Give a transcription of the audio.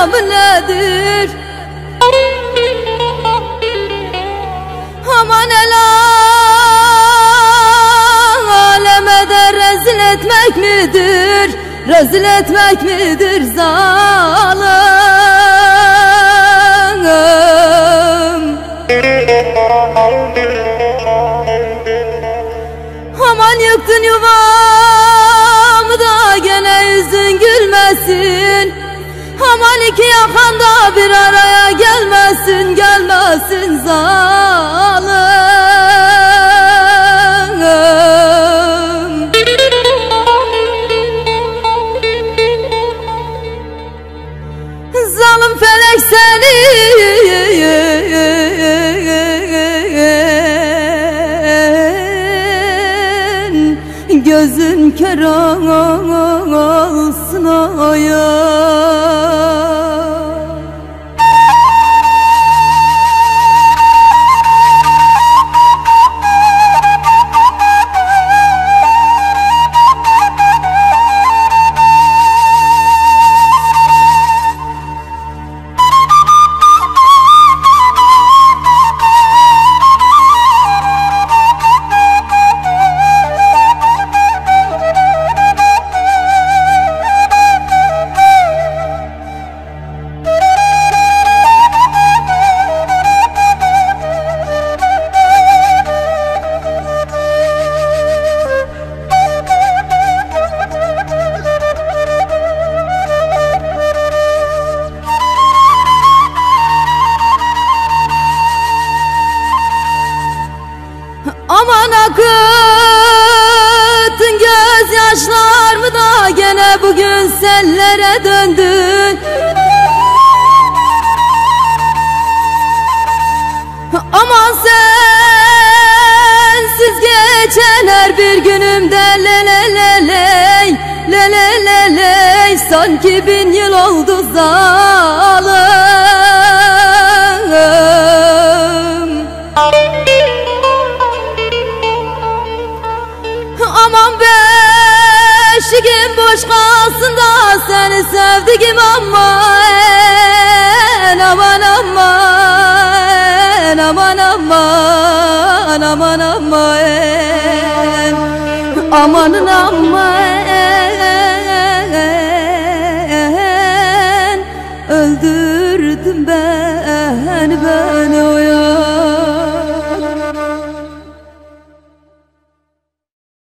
nedir? Aman el aleme de rezil etmek midir? Rezil etmek midir zalim? Aman yıktın yuvamı da gene yüzün gülmesin. Aman iki yakanda bir araya gelmesin, gelmesin zalim. Zalim felek seni gözün kör olsun aya. Aman akıttın gözyaşlarımı da gene bugün sellere döndü. Aman sensiz geçen her bir günümde leleleley, leleleley, sanki 1000 yıl oldu zalim. Aman beşiğim boş kalsın da seni sevdiğim aman, aman aman, aman aman, aman aman, amanın aman.